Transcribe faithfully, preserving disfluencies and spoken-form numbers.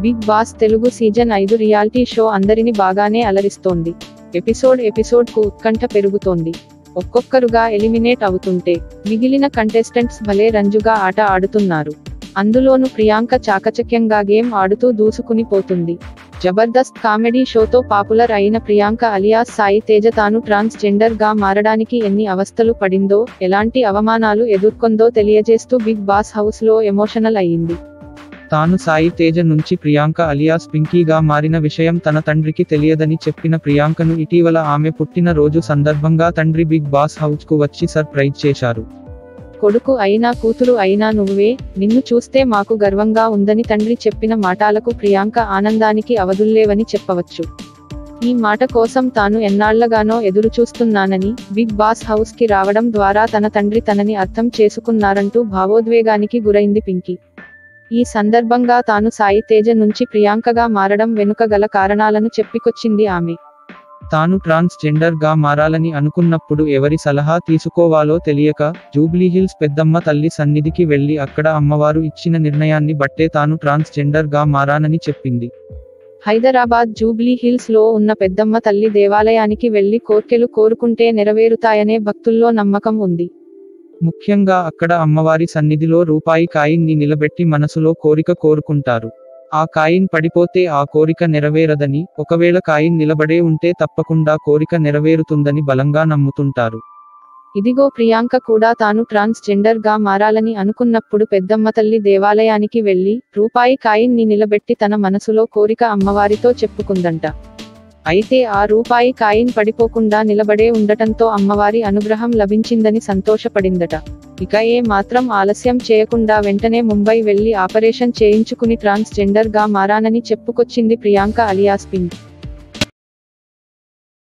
Big boss Telugu season ఐదు reality show అందరిని బాగానే అలరిస్తోంది. ఎపిసోడ్ ఎపిసోడ్ కు ఉత్కంఠ పెరుగుతోంది. ఒక్కొక్కరుగా ఎలిమినేట్ అవుతుంటే మిగిలిన కంటెస్టెంట్స్ భలే రంజుగా ఆట ఆడుతున్నారు. అందులోనూ ప్రియాంక చాకచక్యంగా గేమ్ ఆడుతూ దూసుకుని పోతుంది. జబర్దస్త్ కామెడీ షోతో పాపులర్ అయిన ప్రియాంక అలియాస్ సాయి తేజ తాను ట్రాన్స్ జెండర్ గా మారడానికి ఎన్ని అవస్థలు పడిందో, ఎలాంటి అవమానాలు ఎదుర్కొందో తెలియజేస్తూ బిగ్ బాస్ హౌస్ లో ఎమోషనల్ అయ్యింది. తాను సాయి తేజ నుంచి ప్రియాంక అలియాస్ పింకీగా మారిన విషయం తన తండ్రికి తెలియదని చెప్పిన ప్రియాంకను ఇటీవల ఆమె పుట్టిన రోజు సందర్భంగా తండ్రి బిగ్ బాస్ హౌస్ కు వచ్చి సర్ప్రైజ్ చేశారు. కొడుకు అయినా కూతురు అయినా నువ్వే, నిన్ను చూస్తే మాకు గర్వంగా ఉందని తండ్రి చెప్పిన మాటలకు ప్రియాంక ఆనందానికి అవధుల్లేవని చెప్పవచ్చు. ఈ మాట కోసం తాను ఎన్నాళ్లగానో ఎదురుచూస్తున్నానని, బిగ్ బాస్ హౌస్ కి రావడం ద్వారా తన తండ్రి తనని అర్థం చేసుకున్నారంటూ భావోద్వేగానికి గురైంది పింకీ. ఈ సందర్భంగా తాను సాయి తేజ నుంచి ప్రియాంకగా మారడం వెనుక గల కారణాలను చెప్పుకొచ్చింది ఆమె. తాను ట్రాన్స్ జెండర్ గా మారాలని అనుకున్నప్పుడు ఎవరి సలహా తీసుకోవాలో తెలియక జూబ్లీహిల్స్ పెద్దమ్మ తల్లి సన్నిధికి వెళ్లి అక్కడ అమ్మవారు ఇచ్చిన నిర్ణయాన్ని బట్టే తాను ట్రాన్స్ జెండర్ గా మారానని చెప్పింది. హైదరాబాద్ జూబ్లీ హిల్స్ లో ఉన్న పెద్దమ్మ తల్లి దేవాలయానికి వెళ్లి కోర్కెలు కోరుకుంటే నెరవేరుతాయనే భక్తుల్లో నమ్మకం ఉంది. ముఖ్యంగా అక్కడ అమ్మవారి సన్నిధిలో రూపాయి కాయిన్ ని నిలబెట్టి మనసులో కోరిక కోరుకుంటారు. ఆ కాయిన్ పడిపోతే ఆ కోరిక నెరవేరదని, ఒకవేళ కాయిన్ నిలబడే ఉంటే తప్పకుండా కోరిక నెరవేరుతుందని బలంగా నమ్ముతుంటారు. ఇదిగో ప్రియాంక కూడా తాను ట్రాన్స్ జెండర్ గా మారాలని అనుకున్నప్పుడు పెద్దమ్మ తల్లి దేవాలయానికి వెళ్లి రూపాయి కాయిన్ ని నిలబెట్టి తన మనసులో కోరిక అమ్మవారితో చెప్పుకుందంట. అయితే ఆ రూపాయి కాయిన్ పడిపోకుండా నిలబడే ఉండటంతో అమ్మవారి అనుగ్రహం లభించిందని సంతోషపడిందట. ఇక ఏ మాత్రం ఆలస్యం చేయకుండా వెంటనే ముంబై వెళ్లి ఆపరేషన్ చేయించుకుని ట్రాన్స్ జెండర్ గా మారానని చెప్పుకొచ్చింది ప్రియాంక అలియాస్ పింకీ.